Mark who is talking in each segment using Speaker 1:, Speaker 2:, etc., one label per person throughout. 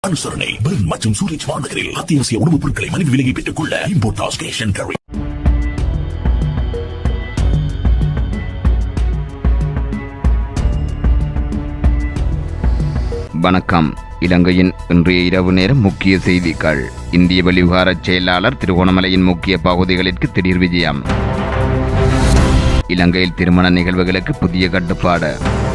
Speaker 1: அனுசரணை. பெர்ன் மற்றும் சூரிச் மாநகரில் அத்தியாவசிய உணவுப் பொருட்களை மலிவு விலையை பெற்றுக் கொள்ள இம்போர்ட்டாஸ் கேஷ் அண்ட் கேரி.
Speaker 2: வணக்கம். இலங்கையின் இன்றைய இரவு நேரம் முக்கிய செய்திகள். இந்திய வெளிவிவகார செயலாளர் திருகோணமலையின் முக்கிய பகுதிகளுக்கு திடீர் விஜயம். இலங்கையில் திருமண நிகழ்வுகளுக்கு புதிய கட்டுப்பாடு.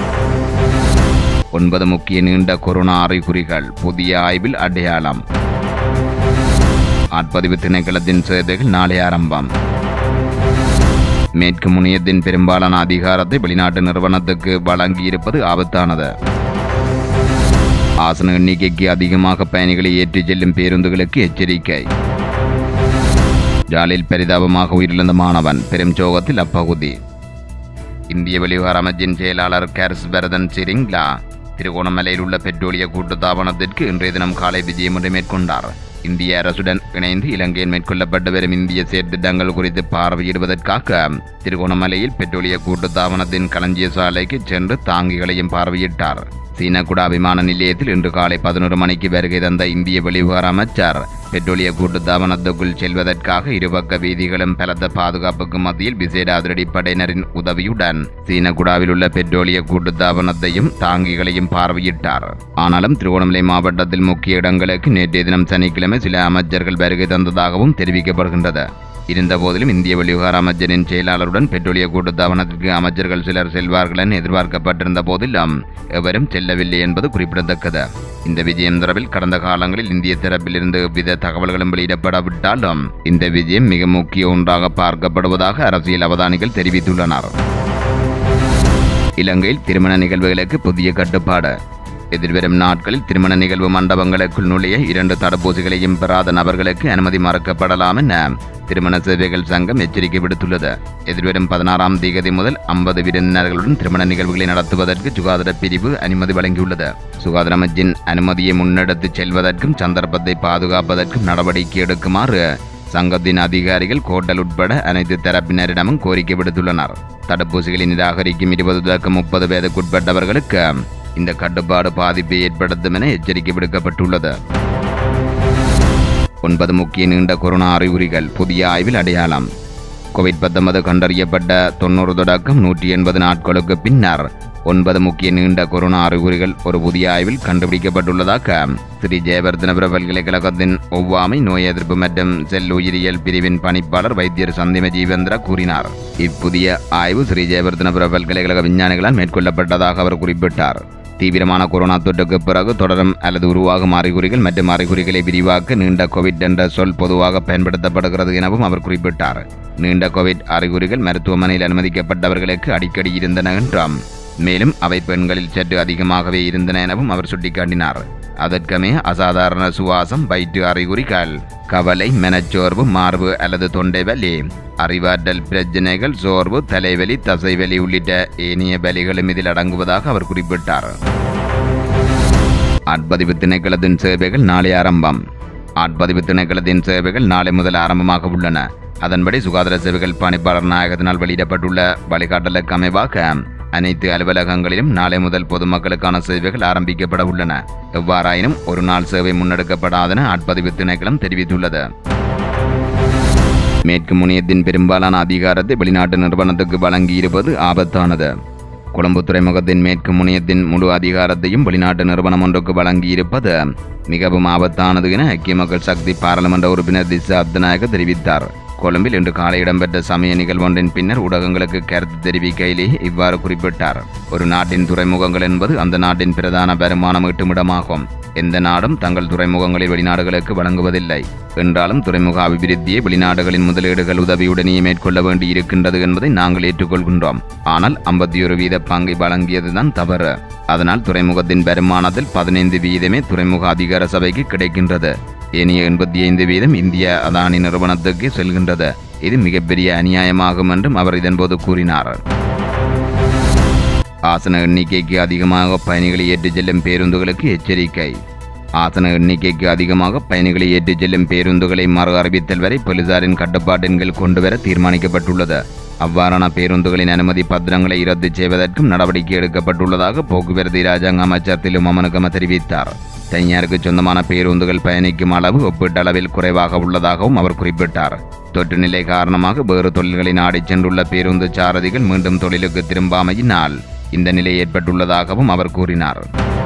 Speaker 2: 9 முக்கிய நீண்ட கொரோனா அறிகுறிகள் புதிய ஆய்வில் அடையாளம். ஆட்பதிவு திணைக்களத்தின் சேவைகள் நாளை ஆரம்பம். மேற்கு முனையத்தின் பெரும்பாலான அதிகாரத்தை வெளிநாட்டு நிறுவனத்துக்கு வழங்கியிருப்பது ஆபத்தானது. ஆசன எண்ணிக்கைக்கு அதிகமாக பயணிகளை ஏற்றிச் செல்லும் பேருந்துகளுக்கு எச்சரிக்கை. ஜாலில் பரிதாபமாக உயிரிழந்த மாணவன் பெரும் சோகத்தில் அப்பகுதி. இந்திய வெளிவிவகார அமைச்சின் செயலாளர் கேர்ஸ் பரதன் சிரிங்லா திருகோணமலையில் உள்ள பெட்ரோலிய கூட்டுத்தாபனத்திற்கு இன்றைய தினம் காலை விஜயம் ஒன்றை மேற்கொண்டார். இந்திய அரசுடன் இணைந்து இலங்கையில் மேற்கொள்ளப்பட்டு வரும் இந்திய செயற்திட்டங்கள் குறித்து பார்வையிடுவதற்காக திருகோணமலையில் பெட்ரோலிய கூட்டுத்தாபனத்தின் களஞ்சிய சாலைக்கு சென்று தாங்கிகளையும் பார்வையிட்டார். சீனகுடா விமான நிலையத்தில் இன்று காலை 11 மணிக்கு வருகை தந்த இந்திய வெளிவிவகார அமைச்சர் பெட்ரோலிய கூட்டுத்தாபனத்துக்குள் செல்வதற்காக இருபக்க வீதிகளும் பலத்த பாதுகாப்புக்கு மத்தியில் விசேட அதிரடிப்படையினரின் உதவியுடன் சீனகுடாவில் உள்ள பெட்ரோலிய கூட்டுத்தாபனத்தையும் தாங்கிகளையும் பார்வையிட்டார். ஆனாலும் திருகோணமலை மாவட்டத்தில் முக்கிய இடங்களுக்கு நேற்றைய தினம் சனிக்கிழமை சில அமைச்சர்கள் வருகை தந்ததாகவும் தெரிவிக்கப்படுகின்றது. இருந்தபோதிலும் இந்திய வெளிவிவகார அமைச்சரின் செயலாளருடன் பெட்ரோலிய கூட்டுத்தாபனத்திற்கு அமைச்சர்கள் சிலர் செல்வார்கள் என எதிர்பார்க்கப்பட்டிருந்த போதிலும் எவரும் செல்லவில்லை என்பது குறிப்பிடத்தக்கது. இந்த விஜயம் தொடர்பில் கடந்த காலங்களில் இந்திய தரப்பிலிருந்து எவ்வித தகவல்களும் வெளியிடப்படாவிட்டாலும் இந்த விஜயம் மிக முக்கிய ஒன்றாக பார்க்கப்படுவதாக அரசியல் அவதானிகள் தெரிவித்துள்ளனர். இலங்கையில் திருமண நிகழ்வுகளுக்கு புதிய கட்டுப்பாடு. எதிர்வரும் நாட்களில் திருமண நிகழ்வு மண்டபங்களுக்குள் நுழைய 2 தடுப்பூசிகளையும் பெறாத நபர்களுக்கு அனுமதி மறுக்கப்படலாம் என திருமண சேவைகள் சங்கம் எச்சரிக்கை விடுத்துள்ளது. எதிர்வரும் 16ஆம் தேதி முதல் 50 விருந்தினர்களுடன் திருமண நிகழ்வுகளை நடத்துவதற்கு சுகாதார பிரிவு அனுமதி வழங்கியுள்ளது. சுகாதார அமைச்சின் அனுமதியை முன்னெடுத்துச் செல்வதற்கும் சந்தர்ப்பத்தை பாதுகாப்பதற்கும் நடவடிக்கை எடுக்குமாறு சங்கத்தின் அதிகாரிகள் கோட்டல் உட்பட அனைத்து தரப்பினரிடமும் கோரிக்கை விடுத்துள்ளனர். தடுப்பூசிகளை நிராகரிக்கும் 20 முதல் 30 வயதுக்குட்பட்டவர்களுக்கு இந்த கட்டுப்பாடு பாதிப்பை ஏற்படுத்தும் என எச்சரிக்கை விடுக்கப்பட்டுள்ளது. 9 முக்கிய நீண்ட கொரோனா அறிகுறிகள் புதிய ஆய்வில் அடையாளம். கோவிட்-19 கண்டறியப்பட்ட 90 தொடக்கம் 180 நாட்களுக்கு பின்னர் 9 முக்கிய நீண்ட கொரோனா அறிகுறிகள் ஒரு புதிய ஆய்வில் கண்டுபிடிக்கப்பட்டுள்ளதாக ஸ்ரீ ஜெயவர்தன பல்கலைக்கழகத்தின் ஒவ்வாமை நோய் எதிர்ப்பு மற்றும் செல் உயிரியல் பிரிவின் பணிப்பாளர் வைத்தியர் சந்திம ஜீவேந்திரா கூறினார். இப்புதிய ஆய்வு ஸ்ரீ ஜெயவர்தன பல்கலைக்கழக விஞ்ஞானிகளால் மேற்கொள்ளப்பட்டதாக அவர் குறிப்பிட்டார். தீவிரமான கொரோனா தொற்றுக்கு பிறகு தொடரும் அல்லது உருவாகும் அறிகுறிகள் மற்றும் அறிகுறிகளை விரிவாக்க நீண்ட கோவிட் என்ற சொல் பொதுவாக பயன்படுத்தப்படுகிறது எனவும் அவர் குறிப்பிட்டார். நீண்ட கோவிட் அறிகுறிகள் மருத்துவமனையில் அனுமதிக்கப்பட்டவர்களுக்கு அடிக்கடி இருந்தன என்றும் மேலும் அவை பெண்களில் சற்று அதிகமாகவே இருந்தன எனவும் அவர் சுட்டிக்காட்டினார். அதற்கமே அசாதாரண சுவாசம், வயிற்று அறிகுறிகள், கவலை, மனச்சோர்வு, மார்பு அல்லது தொண்டை வலி, அறிவாற்றல் பிரச்சினைகள், சோர்வு, தலைவலி, தசைவலி உள்ளிட்ட ஏனைய வலிகளும் இதில் அடங்குவதாக அவர் குறிப்பிட்டார். ஆட்பதிவு திணைக்களத்தின் சேவைகள் நாளை ஆரம்பம். ஆட்பதிவு திணைக்களத்தின் சேவைகள் நாளை முதல் ஆரம்பமாக உள்ளன. அதன்படி சுகாதார சேவைகள் பணிப்பாளர் நாயகத்தினால் வெளியிடப்பட்டுள்ள வழிகாட்டலுக்கு அமைவாக அனைத்து அலுவலகங்களிலும் நாளை முதல் பொதுமக்களுக்கான சேவைகள் ஆரம்பிக்கப்பட உள்ளன. எவ்வாறாயினும் ஒரு நாள் சேவை முன்னெடுக்கப்படாதென ஆட்பதிவு திணைக்களம் தெரிவித்துள்ளது. மேற்கு முனையத்தின் பெரும்பாலான அதிகாரத்தை வெளிநாட்டு நிறுவனத்துக்கு வழங்கியிருப்பது ஆபத்தானது. கொழும்பு துறைமுகத்தின் மேற்கு முனையத்தின் முழு அதிகாரத்தையும் வெளிநாட்டு நிறுவனம் ஒன்றுக்கு வழங்கியிருப்பது மிகவும் ஆபத்தானது என ஐக்கிய மக்கள் சக்தி பாராளுமன்ற உறுப்பினர் திசா அப்தநாயக தெரிவித்தார். கொழும்பில் இன்று காலை இடம்பெற்ற சமய நிகழ்வொன்றின் பின்னர் ஊடகங்களுக்கு கருத்து தெரிவிக்கையிலேயே இவ்வாறு குறிப்பிட்டார். ஒரு நாட்டின் துறைமுகங்கள் என்பது அந்த நாட்டின் பிரதான வருமானம் ஈட்டுமிடமாகும். எந்த நாடும் தங்கள் துறைமுகங்களை வெளிநாடுகளுக்கு வழங்குவதில்லை என்றாலும் துறைமுக அபிவிருத்தியை வெளிநாடுகளின் முதலீடுகள் உதவியுடனே மேற்கொள்ள வேண்டி இருக்கின்றது என்பதை நாங்கள் ஏற்றுக்கொள்கின்றோம். ஆனால் 51% பங்கை வழங்கியதுதான் தவறு. அதனால் துறைமுகத்தின் வருமானத்தில் 15% துறைமுக அதிகார சபைக்கு கிடைக்கின்றது. ஏனைய 85% இந்திய அதானி நிறுவனத்துக்கு செல்கின்றது. இது மிகப்பெரிய அநியாயமாகும் என்றும் அவர் இதன்போது கூறினார். ஆசன எண்ணிக்கைக்கு அதிகமாக பயணிகளை ஏற்றிச் செல்லும் பேருந்துகளுக்கு எச்சரிக்கை. ஆசன எண்ணிக்கைக்கு அதிகமாக பயணிகளை ஏற்றிச் செல்லும் பேருந்துகளை மறு அறிவித்தல் வரை போலீசாரின் கட்டுப்பாட்டின் கீழ் கொண்டுவர தீர்மானிக்கப்பட்டுள்ளது. அவ்வாறான பேருந்துகளின் அனுமதி பத்திரங்களை ரத்து செய்வதற்கும் நடவடிக்கை எடுக்கப்பட்டுள்ளதாக போக்குவரத்து இராஜாங்க அமைச்சர் திலுமமனுகம தெரிவித்தார். தனியாருக்கு சொந்தமான பேருந்துகள் பயணிக்கும் அளவு ஒப்பீட்டளவில் குறைவாக உள்ளதாகவும் அவர் குறிப்பிட்டார். தொற்று நிலை காரணமாக வேறு தொழில்களை நாடிச் சென்றுள்ள பேருந்து சாரதிகள் மீண்டும் தொழிலுக்கு திரும்பாமையினால் இந்த நிலை ஏற்பட்டுள்ளதாகவும் அவர் கூறினார்.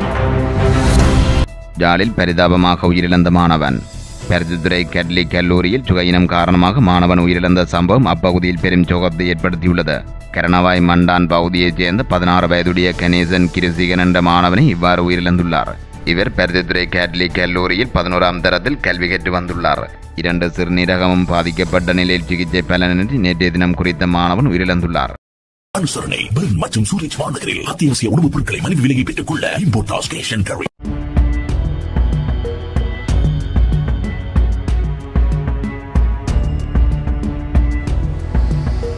Speaker 2: ஜாலில் பரிதாபமாக உயிரிழந்த மாணவன். பருத்தித்துறை கேத்தலிக் கல்லூரியில் சுகையினம் காரணமாக மாணவன் உயிரிழந்த சம்பவம் அப்பகுதியில் பெரும் சோகத்தை ஏற்படுத்தியுள்ளது. கரணவாய் மண்டான் பகுதியைச் சேர்ந்த 16 வயதுடைய கணேசன் கிருசிகன் என்ற மாணவனை இவ்வாறு உயிரிழந்துள்ளார். இவர் பருத்தித்துறை கேத்தலிக் கல்லூரியில் 11ஆம் தரத்தில் கல்வி கற்று வந்துள்ளார். 2 சிறுநீரகமும் பாதிக்கப்பட்ட நிலையில் சிகிச்சை பலனின்றி நேற்றைய தினம் குறித்த மாணவன் உயிரிழந்துள்ளார்.
Speaker 1: அனுசரணை பெர்ன் மற்றும் சூரிச் வானகரில் அத்தியாவசிய உணவுப் பொருட்களை மலிவு விலையை பெற்றுக் கொள்ள இம்போர்ட்